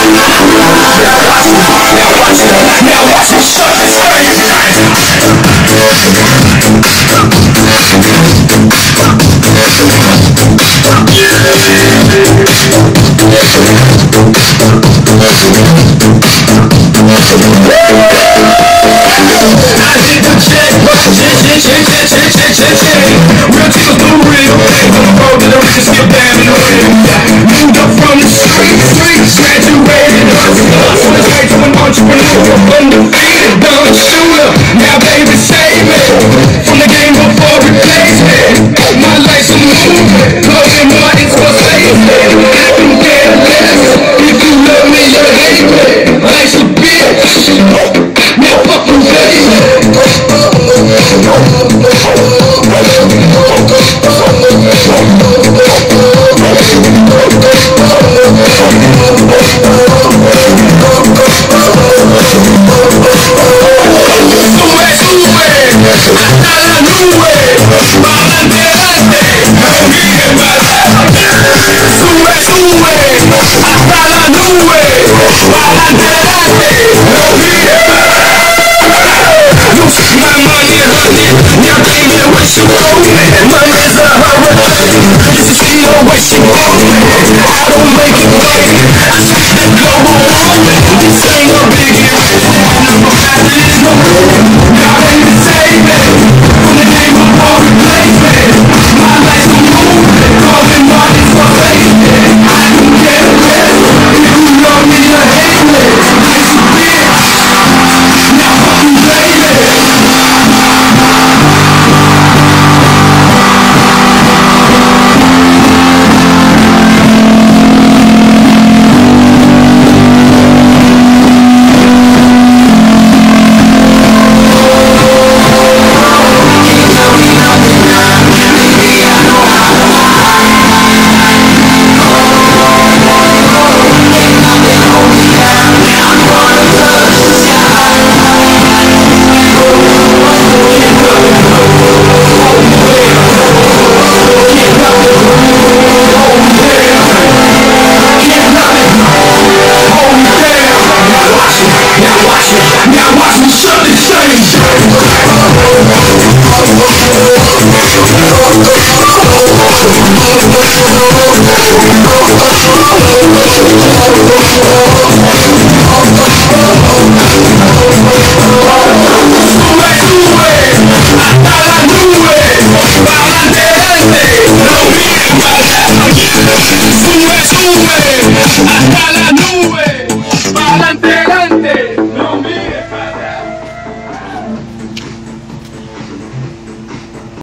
Real chicks do real things on the road to the riches, skip down and away. Moved up from the streets, graduated hustler, straight to an entrepreneur, undefeated, done shooter. Now baby save me from the game before replacement. My life's a movie, Logan Martin Scorsese. I can care less if you love me or hate me. Life's a bitch, now fuck you baby. I don't make it work. I speak the global warming. This ain't no biggie. I'm a